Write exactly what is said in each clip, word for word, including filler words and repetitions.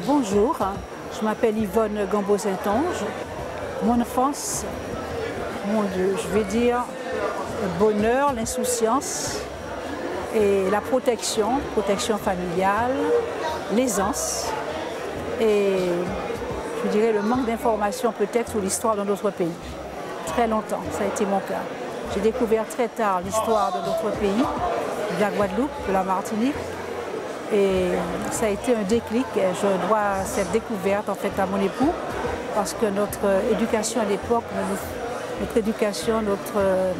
Bonjour, je m'appelle Yvonne Gambeau-Saint-Onge. Mon enfance, mon Dieu, je vais dire le bonheur, l'insouciance et la protection, protection familiale, l'aisance et je dirais le manque d'informations peut-être sur l'histoire de notre pays. Très longtemps, ça a été mon cas. J'ai découvert très tard l'histoire de notre pays, de la Guadeloupe, de la Martinique. Et ça a été un déclic. Je dois cette découverte en fait à mon époux parce que notre éducation à l'époque, notre éducation, notre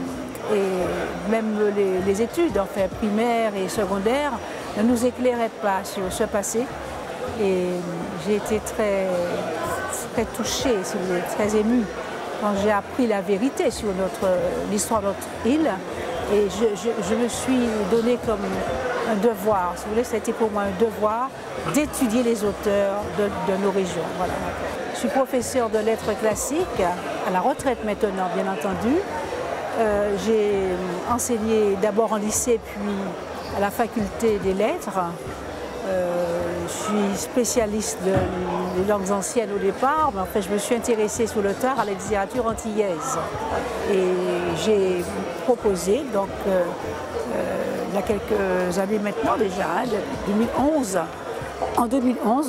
et même les, les études en fait primaires et secondaires ne nous éclairaient pas sur ce passé. Et j'ai été très, très touchée, si vous voulez, très émue quand j'ai appris la vérité sur notre l'histoire de notre île. Et je, je, je me suis donné comme un devoir, si vous voulez, ça a été pour moi un devoir d'étudier les auteurs de, de nos régions. Voilà. Je suis professeure de lettres classiques, à la retraite maintenant, bien entendu. Euh, j'ai enseigné d'abord en lycée, puis à la faculté des lettres. Euh, je suis spécialiste de, des langues anciennes au départ, mais en fait je me suis intéressée sur le tard à la littérature antillaise. Et j'ai proposé, donc euh, euh, il y a quelques années maintenant déjà, hein, deux mille onze, en deux mille onze,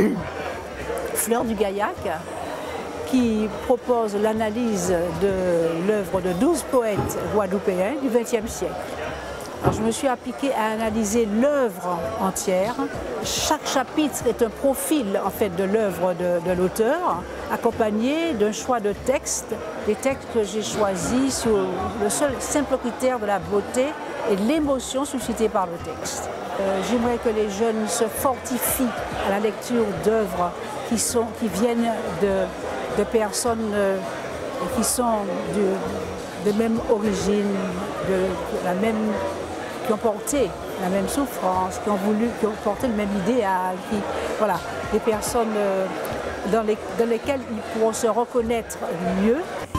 Fleur du Gaillac, qui propose l'analyse de l'œuvre de douze poètes guadeloupéens du vingtième siècle. Alors, je me suis appliquée à analyser l'œuvre entière. Chaque chapitre est un profil en fait, de l'œuvre de, de l'auteur, accompagné d'un choix de textes, des textes que j'ai choisis sur le seul simple critère de la beauté et de l'émotion suscitée par le texte. Euh, J'aimerais que les jeunes se fortifient à la lecture d'œuvres qui, sont, qui viennent de, de personnes euh, qui sont de, de même origine, de, de la même qui ont porté la même souffrance, qui ont voulu, qui ont porté le même idéal, qui, voilà, des personnes euh, dans, les, dans lesquelles ils pourront se reconnaître mieux.